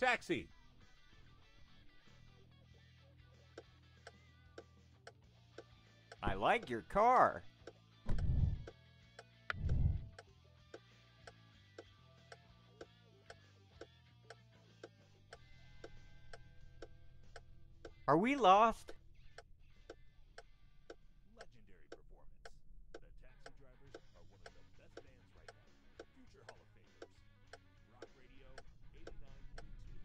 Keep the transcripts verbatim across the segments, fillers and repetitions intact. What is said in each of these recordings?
Taxi! I like your car. Are we lost? Legendary performance. The Taxi Drivers are one of the best bands right now. Future Hall of Famers. Rock Radio eighty-nine point two.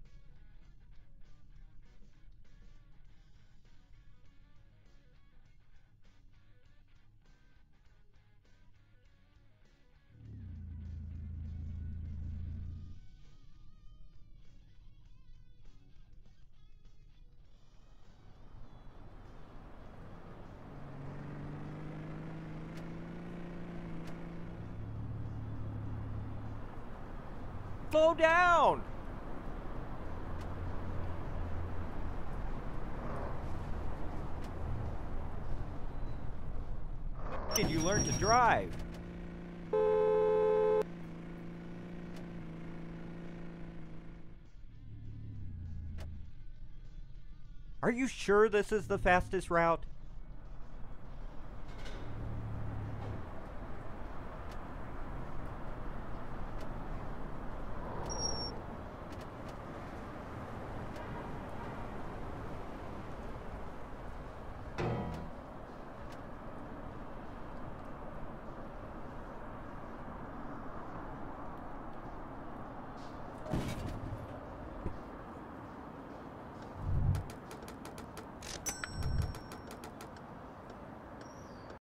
Slow down! Did you learn to drive? Are you sure this is the fastest route?